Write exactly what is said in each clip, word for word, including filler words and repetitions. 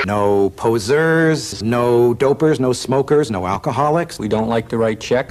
No posers, no dopers, no smokers, no alcoholics. We don't like to write checks.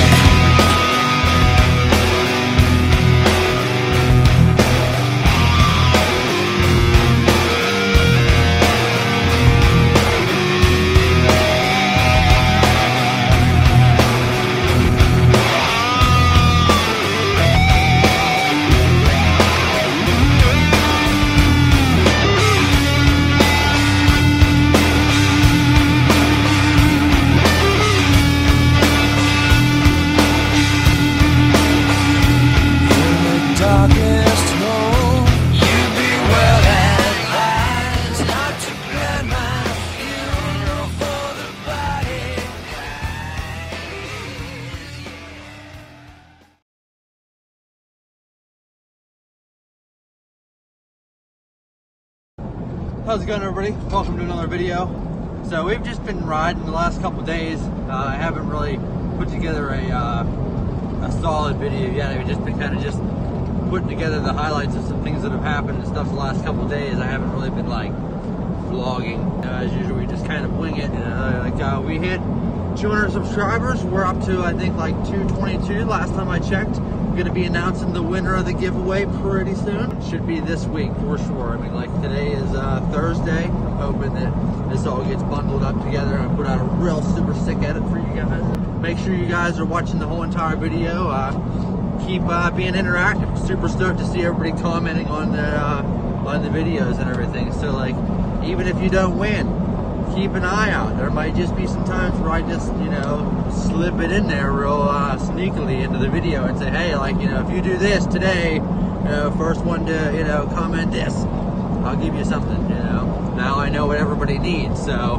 How's it going, everybody? Welcome to another video. So we've just been riding the last couple days. Uh, I haven't really put together a, uh, a solid video yet. I've just been kind of just putting together the highlights of some things that have happened and stuff the last couple days. I haven't really been like vlogging. Uh, as usual, we just kind of wing it. And, uh, like uh, we hit two hundred subscribers. We're up to, I think, like two twenty-two last time I checked. I'm going to be announcing the winner of the giveaway pretty soon. Should be this week for sure. I mean, like today is uh, Thursday. I'm hoping that this all gets bundled up together and I put out a real super sick edit for you guys. Make sure you guys are watching the whole entire video. Uh, keep uh, being interactive. Super stoked to see everybody commenting on the uh, on the videos and everything. So like, even if you don't win, keep an eye out. There might just be some times where I just, you know, slip it in there real uh, sneakily into the video and say, hey, like, you know, if you do this today, you know, first one to, you know, comment this, I'll give you something, you know. Now I know what everybody needs, so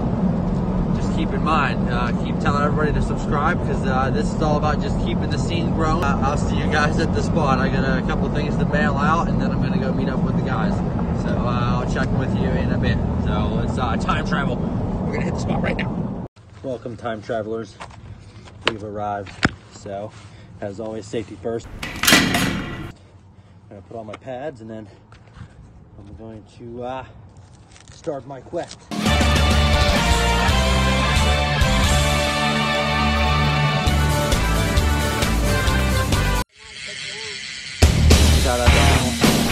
just keep in mind, uh, keep telling everybody to subscribe, because uh, this is all about just keeping the scene growing. Uh, I'll see you guys at the spot. I got a couple things to bail out, and then I'm going to go meet up with the guys. So uh, I'll check with you in a bit. So it's uh, time travel. We're gonna hit the spot right now. Welcome, time travelers. We've arrived. So, as always, safety first. I'm gonna put on my pads and then I'm going to uh, start my quest. Shout out to Animal.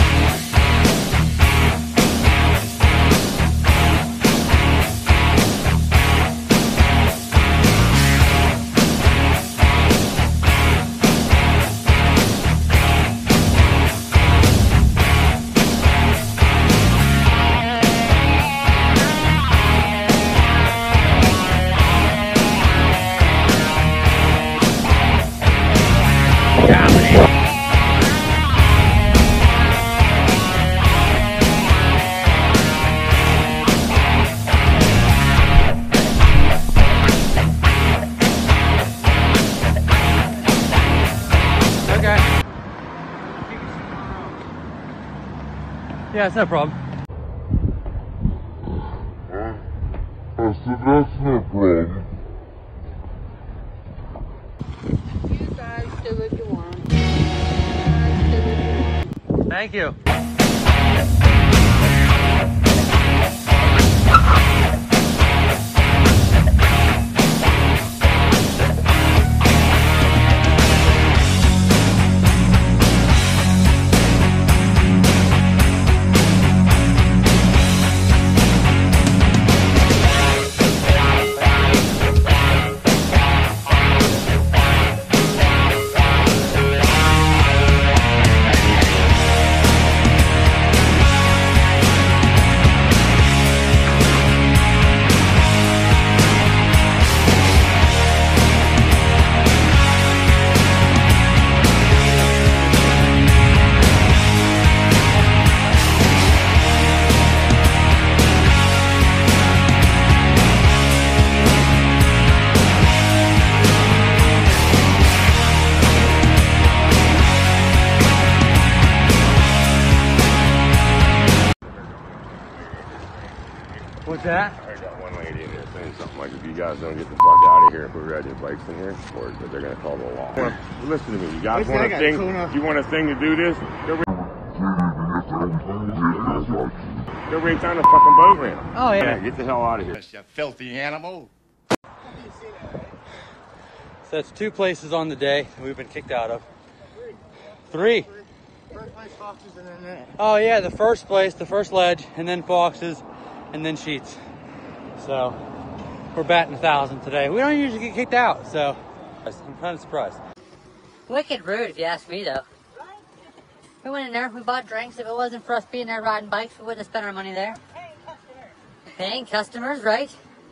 Yeah, it's no problem. I said, that's no problem. You guys do what you want. You guys do what you want. Thank you. What's that? I got one lady in there saying something like, if you guys don't get the fuck out of here and put riding your bikes in here, or that they're going to call the law. Well, listen to me. You guys want a thing? You want a thing to do this? Go right down the fucking boat ramp. Oh, yeah. Yeah, get the hell out of here. You filthy animal. So it's two places on the day that we've been kicked out of. Three. First place Foxes and then that. Oh yeah, the first place, the first ledge, and then Foxes, and then Sheets. So we're batting a thousand today. We don't usually get kicked out, so I'm kind of surprised. Wicked rude, if you ask me, though. We went in there, we bought drinks. If it wasn't for us being there riding bikes, we wouldn't have spent our money there. Paying customers, right?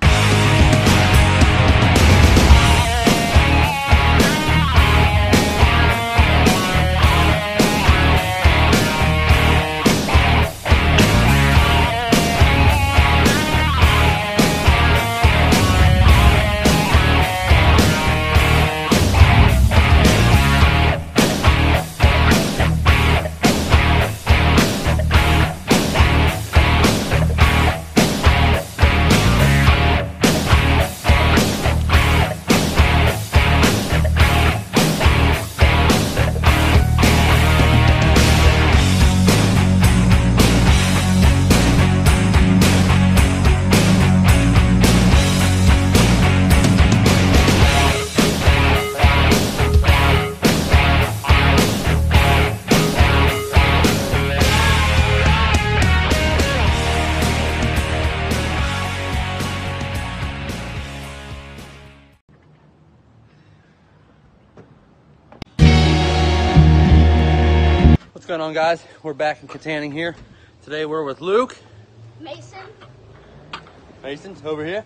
What's going on, guys? We're back in Katanning here. Today we're with Luke. Mason. Mason's over here.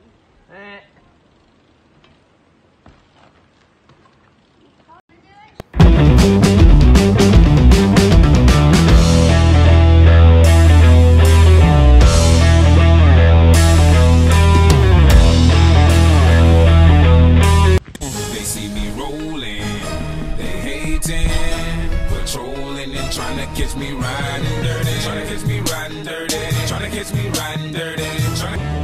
They see me rolling, they hating, patrolling and trying to catch me riding dirty, trying to catch me riding dirty, trying to catch me riding dirty, trying to...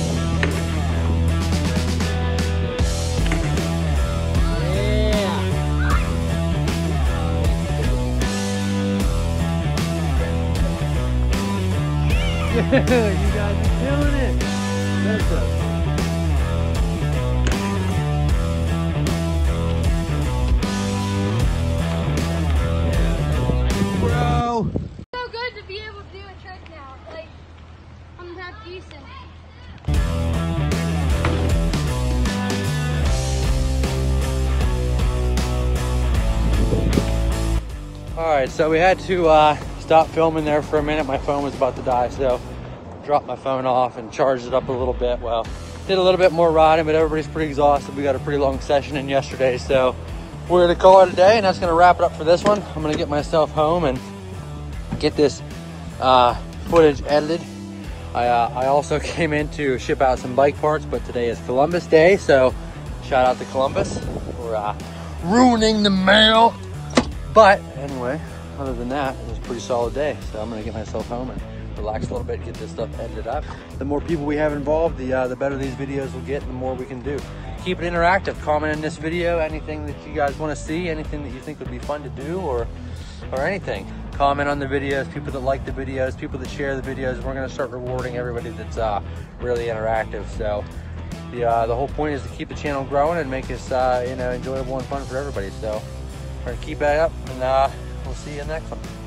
You guys are killing it. That's a bro. So good to be able to do a trick now. Like, I'm half decent. All right, so we had to uh, stop filming there for a minute. My phone was about to die, so dropped my phone off and charged it up a little bit. Well, did a little bit more riding, but everybody's pretty exhausted. We got a pretty long session in yesterday, so we're gonna call it a day, and that's gonna wrap it up for this one. I'm gonna get myself home and get this uh, footage edited. I, uh, I also came in to ship out some bike parts, but today is Columbus Day, so shout out to Columbus for uh, ruining the mail. But anyway, other than that, it was a pretty solid day. So I'm gonna get myself home and relax a little bit, get this stuff edited up. The more people we have involved, the uh, the better these videos will get, and the more we can do. Keep it interactive. Comment in this video anything that you guys want to see, anything that you think would be fun to do, or or anything. Comment on the videos, people that like the videos, people that share the videos. We're gonna start rewarding everybody that's uh, really interactive. So the uh, the whole point is to keep the channel growing and make this uh, you know enjoyable and fun for everybody. So we're gonna keep that up, and uh, we'll see you in the next one.